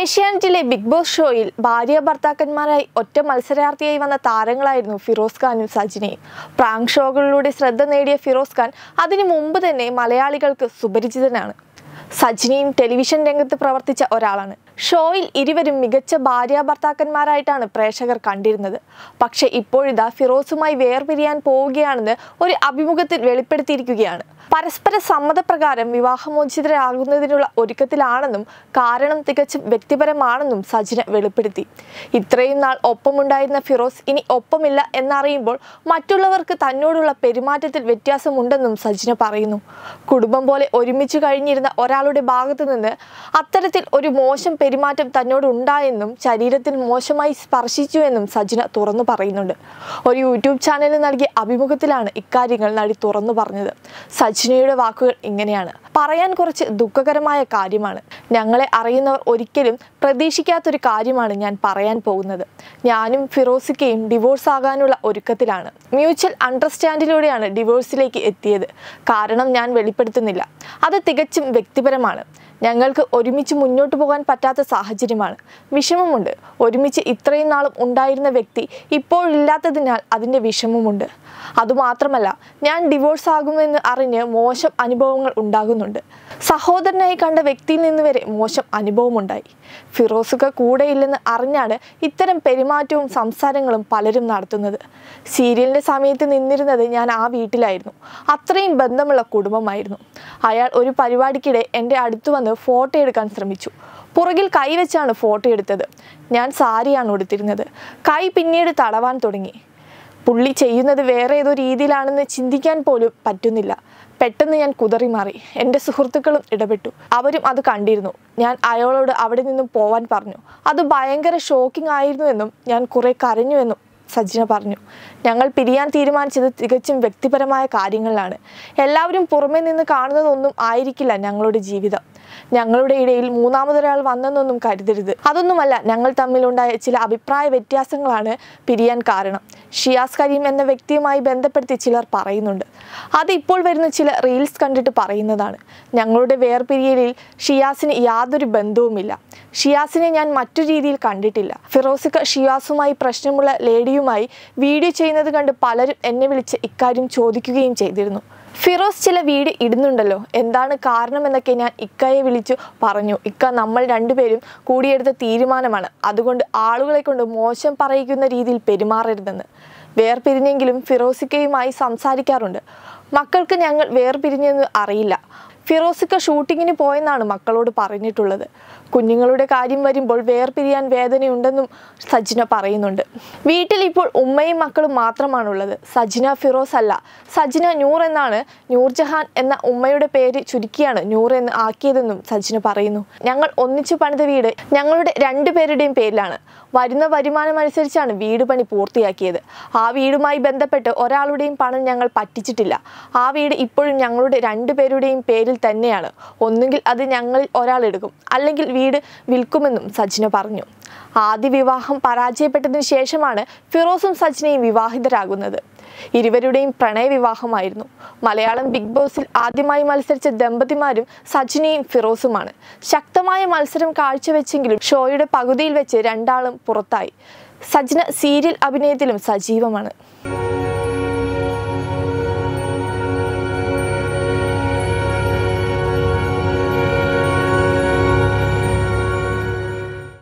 ഏഷ്യാനെറ്റിലെ big boss ഷോയിൽ ഭാര്യ ഭർത്താക്കന്മാരായി ഒറ്റ മത്സരാർത്ഥിയായി വന്ന താരങ്ങളായിരുന്നു ഫിറോസ് ഖാനും സജ്നയും. പ്രാങ്ക് ഷോകളിലൂടെ ശ്രദ്ധ നേടിയ ഫിറോസ് ഖാൻ അതിനു മുമ്പ് തന്നെ മലയാളികൾക്ക് സുപരിചിതനാണ്. സജ്നയും ടെലിവിഷൻ രംഗത്ത് പ്രവർത്തിച്ച ഒരാളാണ്. ഷോയിൽ ഇരുവരും മികച്ച ഭാര്യ ഭർത്താക്കന്മാരായിട്ടാണ് പ്രേക്ഷകർ കണ്ടിരുന്നത്. പക്ഷേ ഇപ്പോഴിതാ ഫിറോസുമായി വേർപിരിയാൻ പോവുകയാണെന്ന് ഒരു അഭിമുഖത്തിൽ വെളിപ്പെടുത്തിയിരിക്കുകയാണ്. പരസ്പര സമ്മതപ്രകാരം വിവാഹമോചിതരാകുന്നതിനുള്ള ഒരുക്കത്തിലാണെന്നും കാരണം തികച്ചും വ്യക്തിപരമാണെന്നും സജ്ന വെളിപ്പെടുത്തി. ഇത്രയും നാൾ ഒപ്പമുണ്ടായിരുന്ന ഫിറോസ് ഇനി ഒപ്പമില്ല എന്നറിയുമ്പോൾ മറ്റുള്ളവർക്ക് തന്നോടുള്ള പെരുമാറ്റത്തിൽ വ്യത്യാസമുണ്ടെന്നും സജ്ന പറയുന്നു. കുടുംബം പോലെ ഒരുമിച്ച് കഴിഞ്ഞിരുന്ന ഒരാളുടെ ഭാഗത്തു നിന്ന് അത്തരത്തിൽ ഒരു മോശം പെരുമാറ്റം തന്നോട് ഉണ്ടായെന്നും ശരീരത്തിൽ മോശമായി സ്പർശിച്ചുവെന്നും സജ്ന തുറന്നു പറയുന്നുണ്ട്. ഒരു യൂട്യൂബ് ചാനലിന് നൽകിയ അഭിമുഖത്തിലാണ് ഇക്കാര്യങ്ങൾ നടി തുറന്നു പറഞ്ഞത്. സജ്നയുടെ വാക്കുകൾ ഇങ്ങനെയാണ്: പറയാൻ കുറച്ച് ദുഃഖകരമായ കാര്യമാണ്. ഞങ്ങളെ അറിയുന്നവർ ഒരിക്കലും പ്രതീക്ഷിക്കാത്തൊരു കാര്യമാണ് ഞാൻ പറയാൻ പോകുന്നത്. ഞാനും ഫിറോസിക്കയും ഡിവോഴ്സ് ആകാനുള്ള ഒരുക്കത്തിലാണ്. മ്യൂച്വൽ അണ്ടർസ്റ്റാൻഡിലൂടെയാണ് ഡിവോഴ്സിലേക്ക് എത്തിയത്. കാരണം ഞാൻ വെളിപ്പെടുത്തുന്നില്ല. അത് തികച്ചും വ്യക്തിപരമാണ്. ഞങ്ങൾക്ക് ഒരുമിച്ച് മുന്നോട്ട് പോകാൻ പറ്റാത്ത സാഹചര്യമാണ്. വിഷമമുണ്ട്. ഒരുമിച്ച് ഇത്രയും നാളും ഉണ്ടായിരുന്ന വ്യക്തി ഇപ്പോഴില്ലാത്തതിനാൽ അതിൻ്റെ വിഷമമുണ്ട്. അതുമാത്രമല്ല, ഞാൻ ഡിവോഴ്സ് ആകുമെന്ന് അറിഞ്ഞ് മോശം അനുഭവങ്ങൾ ഉണ്ടാകുന്നുണ്ട്. സഹോദരനായി കണ്ട വ്യക്തിയിൽ നിന്ന് വരെ മോശം അനുഭവമുണ്ടായി. ഫിറോസുക കൂടെയില്ലെന്ന് അറിഞ്ഞാണ് ഇത്തരം പെരുമാറ്റവും സംസാരങ്ങളും പലരും നടത്തുന്നത്. സീരിയലിൻ്റെ സമയത്ത് നിന്നിരുന്നത് ഞാൻ ആ വീട്ടിലായിരുന്നു. അത്രയും ബന്ധമുള്ള കുടുംബമായിരുന്നു. അയാൾ ഒരു പരിപാടിക്കിടെ എൻ്റെ അടുത്ത് വന്ന് ഫോട്ടോ എടുക്കാൻ ശ്രമിച്ചു. പുറകിൽ കൈവച്ചാണ് ഫോട്ടോ എടുത്തത്. ഞാൻ സാരിയാണ് ഉടുത്തിരുന്നത്. കൈ പിന്നീട് തടവാൻ തുടങ്ങി. പുള്ളി ചെയ്യുന്നത് വേറെ ഏതോ രീതിയിലാണെന്ന് ചിന്തിക്കാൻ പോലും പറ്റുന്നില്ല. പെട്ടെന്ന് ഞാൻ കുതറി മാറി. എൻ്റെ സുഹൃത്തുക്കളും ഇടപെട്ടു. അവരും അത് കണ്ടിരുന്നു. ഞാൻ അയാളോട് അവിടെ നിന്നും പോവാൻ പറഞ്ഞു. അത് ഭയങ്കര ഷോക്കിംഗ് ആയിരുന്നുവെന്നും ഞാൻ കുറെ കരഞ്ഞുവെന്നും സജ്ന പറഞ്ഞു. ഞങ്ങൾ പിരിയാൻ തീരുമാനിച്ചത് തികച്ചും വ്യക്തിപരമായ കാര്യങ്ങളിലാണ്. എല്ലാവരും പുറമേ നിന്ന് കാണുന്നതൊന്നും ആയിരിക്കില്ല ഞങ്ങളുടെ ജീവിതം. ഞങ്ങളുടെ ഇടയിൽ മൂന്നാമതൊരാൾ വന്നെന്നൊന്നും കരുതരുത്. അതൊന്നുമല്ല, ഞങ്ങൾ തമ്മിലുണ്ടായ ചില അഭിപ്രായ വ്യത്യാസങ്ങളാണ് പിരിയാൻ കാരണം. ഷിയാസ് കരീം എന്ന വ്യക്തിയുമായി ബന്ധപ്പെടുത്തി ചിലർ പറയുന്നുണ്ട്. അത് ഇപ്പോൾ വരുന്ന ചില റീൽസ് കണ്ടിട്ട് പറയുന്നതാണ്. ഞങ്ങളുടെ വേർപിരിയലിൽ ഷിയാസിന് യാതൊരു ബന്ധവുമില്ല. ഷിയാസിനെ ഞാൻ മറ്റു രീതിയിൽ കണ്ടിട്ടില്ല. ഫിറോസിക്ക ഷിയാസുമായി പ്രശ്നമുള്ള ലേഡിയുമായി വീഡിയോ ചെയ്യുന്നത് കണ്ട് പലരും എന്നെ വിളിച്ച് ഇക്കാര്യം ചോദിക്കുകയും ചെയ്തിരുന്നു. ഫിറോസ് ചില വീഡിയോ ഇടുന്നുണ്ടല്ലോ, എന്താണ് കാരണമെന്നൊക്കെ ഞാൻ ഇക്കയെ വിളിച്ചു പറഞ്ഞു. ഇക്ക നമ്മൾ രണ്ടുപേരും കൂടിയെടുത്ത തീരുമാനമാണ്. അതുകൊണ്ട് ആളുകളെ കൊണ്ട് മോശം പറയിക്കുന്ന രീതിയിൽ പെരുമാറരുതെന്ന്. വേർപിരിഞ്ഞെങ്കിലും ഫിറോസിക്കയുമായി സംസാരിക്കാറുണ്ട്. മക്കൾക്ക് ഞങ്ങൾ വേർപിരിഞ്ഞെന്ന് അറിയില്ല. ഫിറോസിക്ക ഷൂട്ടിങ്ങിന് പോയെന്നാണ് മക്കളോട് പറഞ്ഞിട്ടുള്ളത്. കുഞ്ഞുങ്ങളുടെ കാര്യം വരുമ്പോൾ വേർപിരിയാൻ വേദനയുണ്ടെന്നും സജ്ന പറയുന്നുണ്ട്. വീട്ടിൽ ഇപ്പോൾ ഉമ്മയും മക്കളും മാത്രമാണുള്ളത്. സജ്ന ഫിറോസ് അല്ല. സജ്ന നൂർ എന്നാണ്. നൂർജഹാൻ എന്ന ഉമ്മയുടെ പേര് ചുരുക്കിയാണ് നൂർ എന്ന് ആക്കിയതെന്നും സജ്ന പറയുന്നു. ഞങ്ങൾ ഒന്നിച്ചു പണിത വീട് ഞങ്ങളുടെ രണ്ടുപേരുടെയും പേരിലാണ്. വരുന്ന വരുമാനം അനുസരിച്ചാണ് വീട് പണി പൂർത്തിയാക്കിയത്. ആ വീടുമായി ബന്ധപ്പെട്ട് ഒരാളുടെയും പണം ഞങ്ങൾ പറ്റിച്ചിട്ടില്ല. ആ വീട് ഇപ്പോഴും ഞങ്ങളുടെ രണ്ടുപേരുടെയും പേരിൽ തന്നെയാണ്. ഒന്നുകിൽ അത് ഞങ്ങളിൽ ഒരാൾ എടുക്കും, അല്ലെങ്കിൽ വീട് വിൽക്കുമെന്നും സജ്ന പറഞ്ഞു. ആദ്യ വിവാഹം പരാജയപ്പെട്ടതിനു ശേഷമാണ് ഫിറോസും സജ്നയും വിവാഹിതരാകുന്നത്. ഇരുവരുടെയും പ്രണയവിവാഹമായിരുന്നു. മലയാളം ബിഗ് ബോസിൽ ആദ്യമായി മത്സരിച്ച ദമ്പതിമാരും സജ്നയും ഫിറോസുമാണ്. ശക്തമായ മത്സരം കാഴ്ചവെച്ചെങ്കിലും ഷോയുടെ പകുതിയിൽ വെച്ച് രണ്ടാളും പുറത്തായി. സജ്ന സീരിയൽ അഭിനയത്തിലും സജീവമാണ്.